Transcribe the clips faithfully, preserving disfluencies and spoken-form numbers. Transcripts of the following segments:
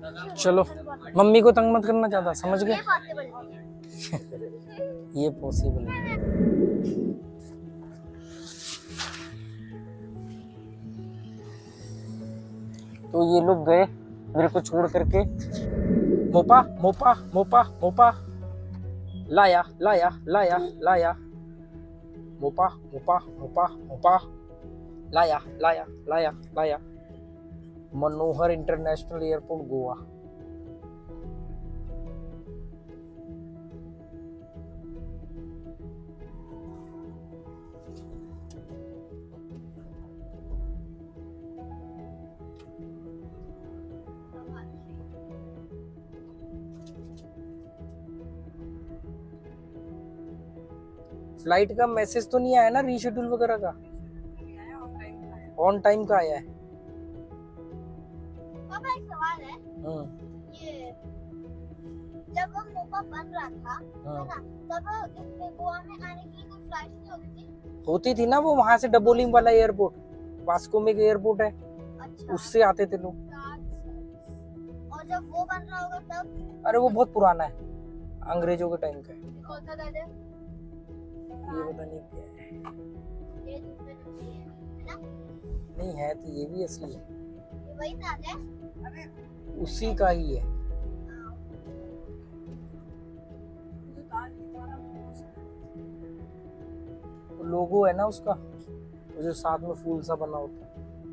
चलो, मम्मी को तंग मत करना चाहता, समझ गए? ये पॉसिबल है। तो ये लोग गए मेरे को छोड़ करके। मोपा मोपा मोपा मोपा लाया लाया लाया लाया मोपा मोपा मोपा मोपा लाया लाया लाया लाया Manohar international airport Goa. Flight का मैसेज तो नहीं आया ना, रीशेड्यूल वगैरह का? ऑन टाइम का आया है। पापा एक सवाल है, ये जब वो मोपा बन रहा था है ना, तब इस गोवा में आने के लिए कोई फ्लाइट नहीं होती थी? होती थी ना, वो वहां से डबोलिम वाला एयरपोर्ट, वास्को में एयरपोर्ट है। अच्छा। उससे आते थे लोग। और जब वो बन रहा होगा तब? अरे वो बहुत पुराना है, अंग्रेजों के टाइम का है। कौन सा दादा? ये पता नहीं क्या है। ये दूसरे नंबर है ना? नहीं है तो ये भी असली है। ये वही ताज है? अरे उसी का ही है। वो लोगो है ना उसका, वो जो साथ में फूल सा बना होता है।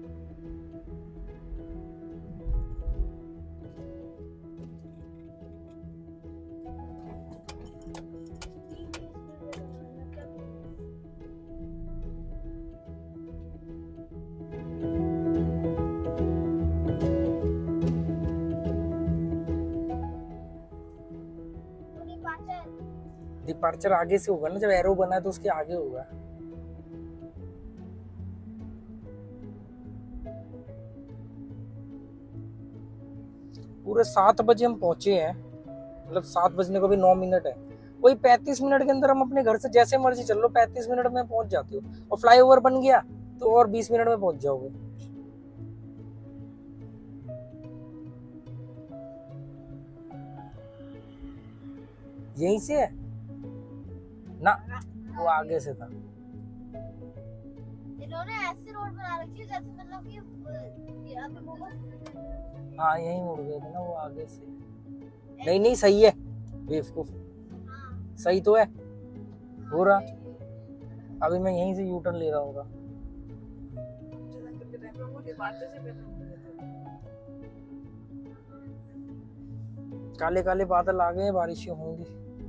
डिपार्चर आगे से होगा ना, जब एरो बना है तो उसके आगे होगा। पूरे सात बजे हम पहुंचे हैं, मतलब सात बजने को भी नौ मिनट है। वही पैंतीस मिनट के अंदर हम अपने घर से जैसे मर्जी चल लो, पैंतीस मिनट में पहुंच जाते हो। और फ्लाईओवर बन गया तो और बीस मिनट में पहुंच जाओगे। यहीं से है ना, वो आगे से था। इन्होंने ऐसे रोड बना रखी है जैसे मतलब कि यहाँ पे बहुत। हाँ यहीं मुड़ गए थे ना, वो आगे से। नहीं नहीं सही है, बेवकूफ सही तो है, हो रहा। अभी मैं यहीं से यू टर्न ले रहा होगा। काले काले बादल आ गए हैं, बारिशें होंगी।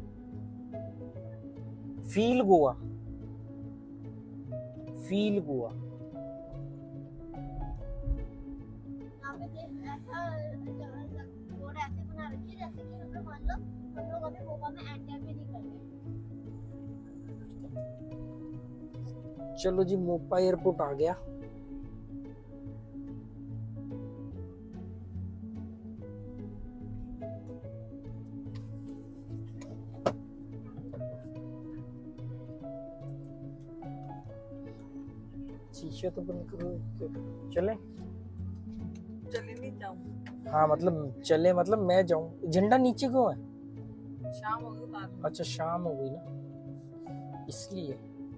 Feel Goa, feel Goa. चलो जी, मोपा एयरपोर्ट आ गया। शीशे तो बंद करो। चले चले नहीं जाऊं। हाँ मतलब चले, मतलब मैं जाऊं। झंडा नीचे क्यों है? शाम हो गई। अच्छा शाम हो गई ना, इसलिए।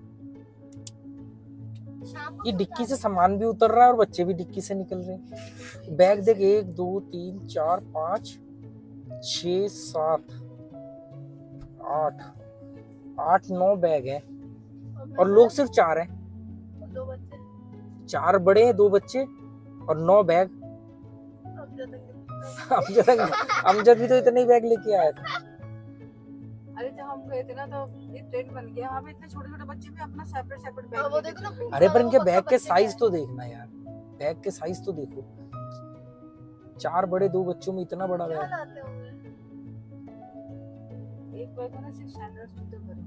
ये डिक्की से सामान भी उतर रहा है और बच्चे भी डिक्की से निकल रहे हैं। बैग देख, एक दो तीन चार पाँच छ सात आठ आठ नौ बैग हैं और लोग सिर्फ चार हैं। दो बच्चे, चार बड़े हैं, दो बच्चे और नौ बैग। अमजद अमजद भी तो इतने ही बैग लेके आया था। अरे जब हम गए थे ना तो ये ट्रेन बन गया, वहाँ पे इतने छोटे छोटे बच्चे भी अपना सेपरेट सेपरेट बैग। वो देखो ना। अरे पर इनके बैग के साइज तो देखना यार, बैग के साइज तो देखो। चार बड़े दो बच्चों में इतना बड़ा बैग। एक बैग में सिर्फ सैंडल्स जूते भरे।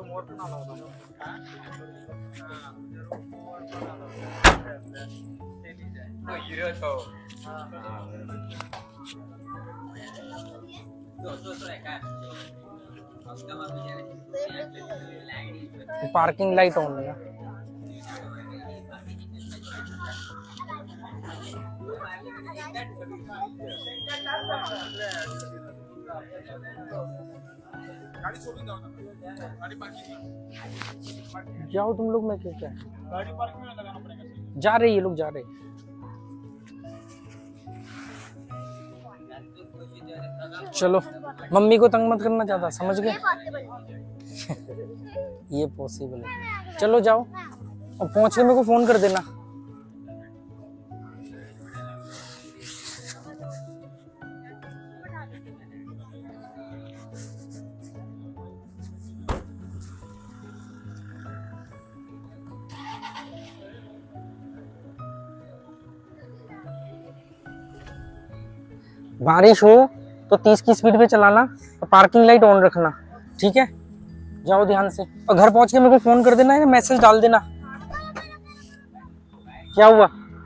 पार्किंग लाइट ऑन है। जाओ तुम लोग, मैं क्या क्या गाड़ी पार्किंग में लगाना पड़ेगा। जा रहे ये लोग जा रहे। चलो मम्मी को तंग मत करना चाहता, समझ गए। ये पॉसिबल है। चलो जाओ और पहुंच के मेरे को फोन कर देना। बारिश हो तो तीस की स्पीड पे चलाना और पार्किंग लाइट ऑन रखना, ठीक है। जाओ ध्यान से, और घर पहुंच के मेरे को फोन कर देना है, मैसेज डाल देना। क्या हुआ?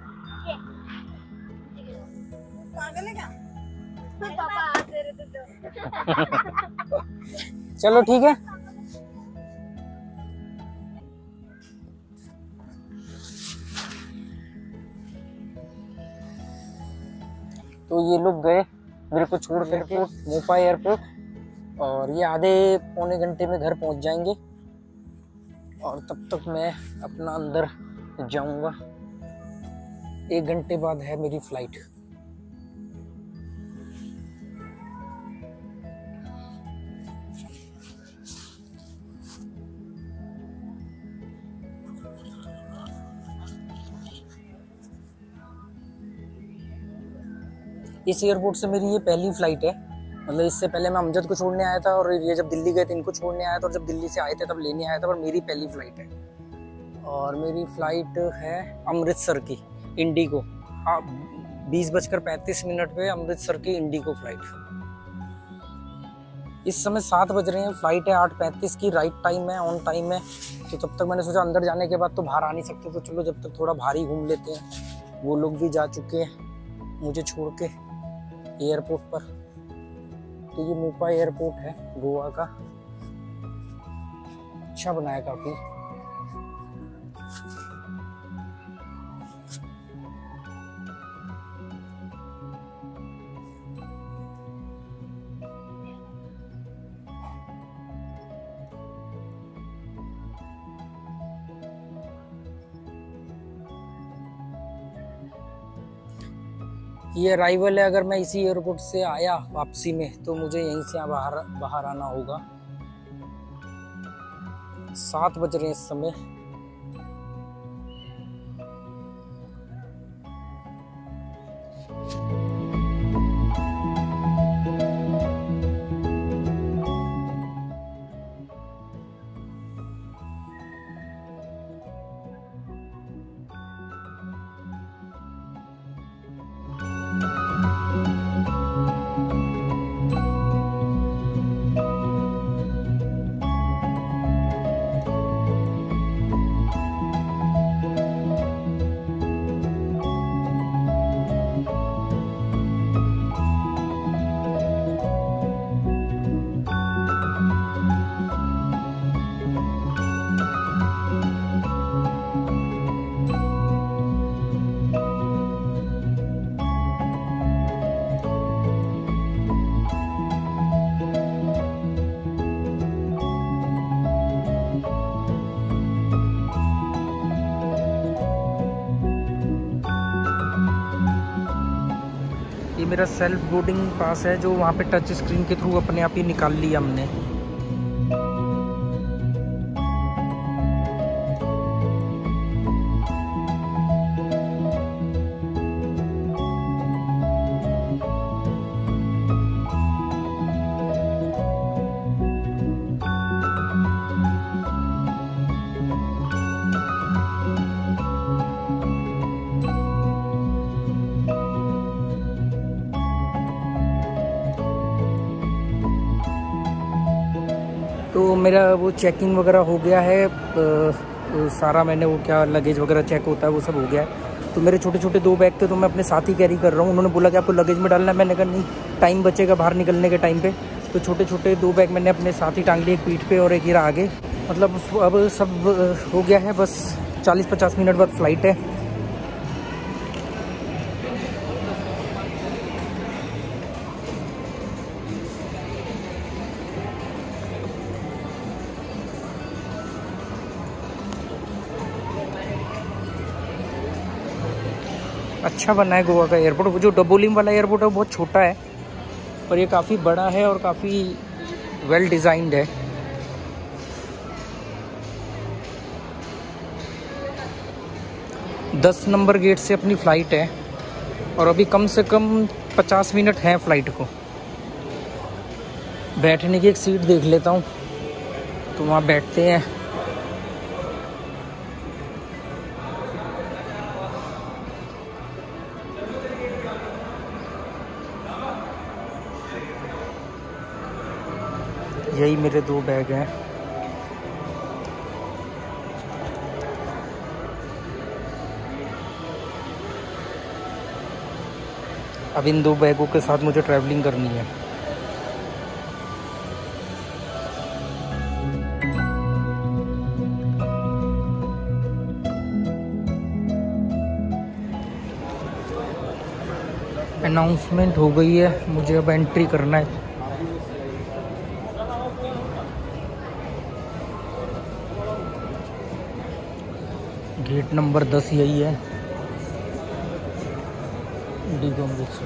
चलो ठीक है। तो ये लोग गए मेरे को छोड़ करके मोपा एयरपोर्ट, और ये आधे पौने घंटे में घर पहुंच जाएंगे, और तब तक मैं अपना अंदर जाऊंगा। एक घंटे बाद है मेरी फ्लाइट। इस एयरपोर्ट से मेरी ये पहली फ्लाइट है, मतलब इससे पहले मैं अमजद को छोड़ने आया था, और ये जब दिल्ली गए थे इनको छोड़ने आया था, और जब दिल्ली से आए थे तब लेने आया था, पर मेरी पहली फ्लाइट है। और मेरी फ्लाइट है अमृतसर की इंडिगो, बीस बजकर पैंतीस मिनट पे अमृतसर की इंडिगो फ्लाइट। इस समय सात बज रहे हैं, फ्लाइट है आठ पैंतीस की, राइट टाइम है, ऑन टाइम है। तो तब तक मैंने सोचा अंदर जाने के बाद तो बाहर आ नहीं सकते, तो चलो जब तक थोड़ा बाहर ही घूम लेते हैं। वो लोग भी जा चुके हैं मुझे छोड़ के एयरपोर्ट पर। तो ये मोपा एयरपोर्ट है गोवा का, अच्छा बनाया काफी। ये अराइवल है। अगर मैं इसी एयरपोर्ट से आया वापसी में तो मुझे यहीं से बाहर बाहर आना होगा। सात बज रहे हैं इस समय। ये मेरा सेल्फ बोर्डिंग पास है, जो वहाँ पे टच स्क्रीन के थ्रू अपने आप ही निकाल लिया हमने। मेरा वो चेकिंग वगैरह हो गया है, आ, सारा मैंने वो क्या लगेज वगैरह चेक होता है वो सब हो गया है। तो मेरे छोटे छोटे दो बैग थे तो मैं अपने साथ ही कैरी कर रहा हूँ। उन्होंने बोला कि आपको लगेज में डालना है, मैंने कहा नहीं, टाइम बचेगा बाहर निकलने के टाइम पे। तो छोटे छोटे दो बैग मैंने अपने साथ ही टांग लिए, एक पीठ पे और एक हीरा आगे। मतलब अब सब हो गया है, बस चालीस पचास मिनट बाद फ़्लाइट है। अच्छा बना है गोवा का एयरपोर्ट। वो जो डबोलिम वाला एयरपोर्ट है वो बहुत छोटा है, पर ये काफ़ी बड़ा है और काफ़ी वेल डिज़ाइंड है। दस नंबर गेट से अपनी फ़्लाइट है और अभी कम से कम पचास मिनट हैं फ़्लाइट को। बैठने की एक सीट देख लेता हूँ, तो वहाँ बैठते हैं। यही मेरे दो बैग हैं। अब इन दो बैगों के साथ मुझे ट्रैवलिंग करनी है। अनाउंसमेंट हो गई है, मुझे अब एंट्री करना है। गेट नंबर दस यही है, इंडिगो अमृतसर।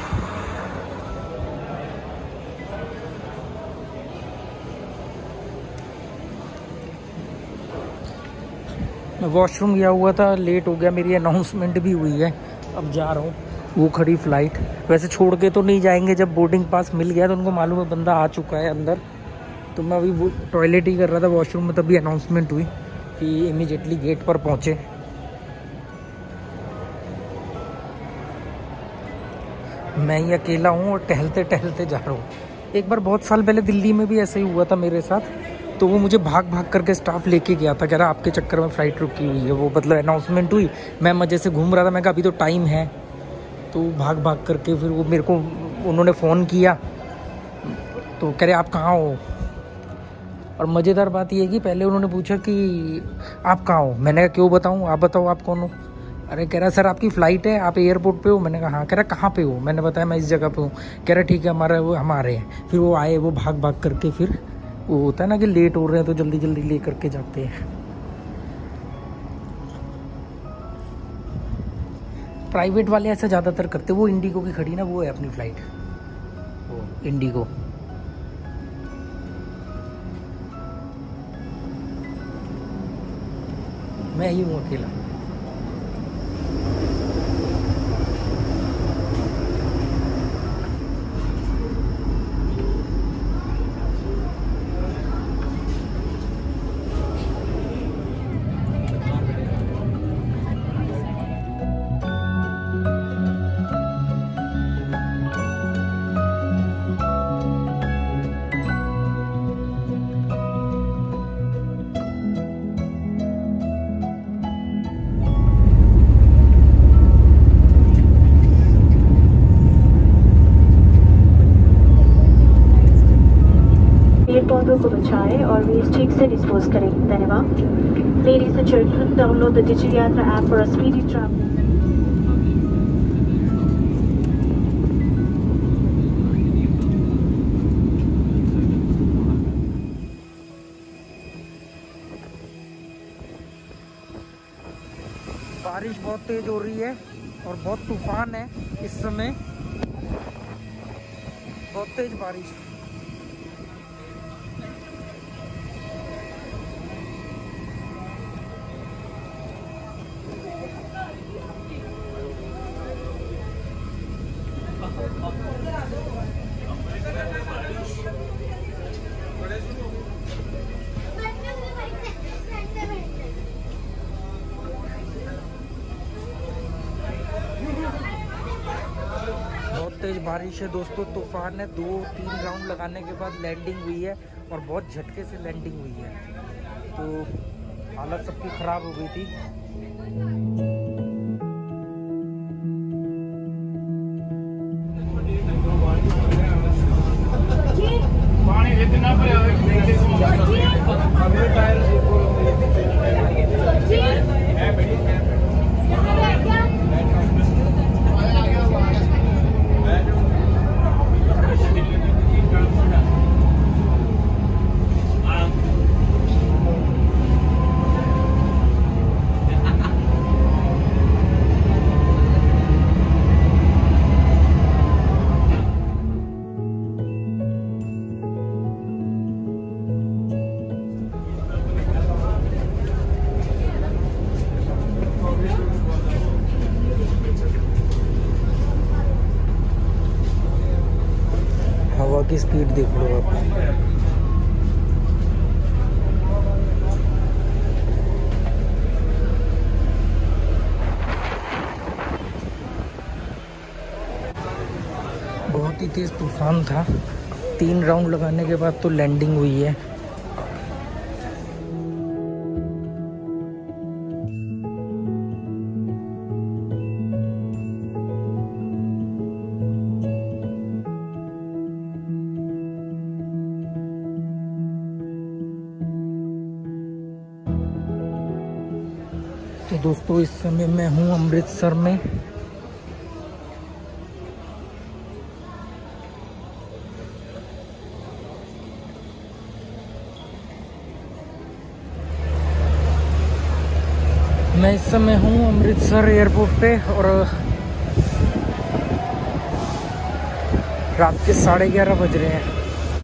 मैं वॉशरूम गया हुआ था, लेट हो गया, मेरी अनाउंसमेंट भी हुई है। अब जा रहा हूँ, वो खड़ी फ़्लाइट। वैसे छोड़ के तो नहीं जाएंगे, जब बोर्डिंग पास मिल गया तो उनको मालूम है बंदा आ चुका है अंदर। तो मैं अभी वो टॉयलेट ही कर रहा था वॉशरूम में, तभी अनाउंसमेंट हुई कि इमीडिएटली गेट पर पहुँचे। मैं ही अकेला हूँ और टहलते टहलते जा रहा हूँ। एक बार बहुत साल पहले दिल्ली में भी ऐसा ही हुआ था मेरे साथ, तो वो मुझे भाग भाग करके स्टाफ लेके गया था, कह रहा आपके चक्कर में फ़्लाइट रुकी हुई है। वो मतलब अनाउंसमेंट हुई, मैं मज़े से घूम रहा था, मैं कहा अभी तो टाइम है। तो भाग भाग करके फिर वो मेरे को उन्होंने फ़ोन किया, तो कह रहे आप कहाँ हो। और मज़ेदार बात ये है कि पहले उन्होंने पूछा कि आप कहाँ हो, मैंने कहा क्यों बताऊँ, आप बताओ आप कौन हो। अरे कह रहा सर आपकी फ़्लाइट है, आप एयरपोर्ट पे हो। मैंने कहा हाँ। कह रहा कहाँ पे हो, मैंने बताया मैं इस जगह पे हूँ। कह रहा ठीक है हमारा वो हम आ रहे हैं। फिर वो आए, वो भाग भाग करके, फिर वो होता है ना कि लेट हो रहे हैं तो जल्दी जल्दी ले करके जाते हैं। प्राइवेट वाले ऐसा ज़्यादातर करते, वो इंडिगो की खड़ी ना, वो है अपनी फ़्लाइट, वो इंडिगो। मैं ही हूँ अकेला। पेड़ पौधों को बचाएं और वेस्ट ठीक से डिस्पोज करें। धन्यवाद। Ladies and gentlemen, download the Digi Yatra app for a speedy travel. बारिश बहुत तेज हो रही है और बहुत तूफान है इस समय, बहुत तेज बारिश। बहुत तेज बारिश है दोस्तों, तूफान है। दो तीन राउंड लगाने के बाद लैंडिंग हुई है और बहुत झटके से लैंडिंग हुई है, तो हालत सबकी ख़राब हो गई थी। पानी जितना हवा की स्पीड देख लो आप। बहुत ही तेज तूफान था। तीन राउंड लगाने के बाद तो लैंडिंग हुई है। तो दोस्तों इस समय मैं हूँ अमृतसर में। मैं इस समय हूँ अमृतसर एयरपोर्ट पे और रात के साढ़े ग्यारह बज रहे हैं।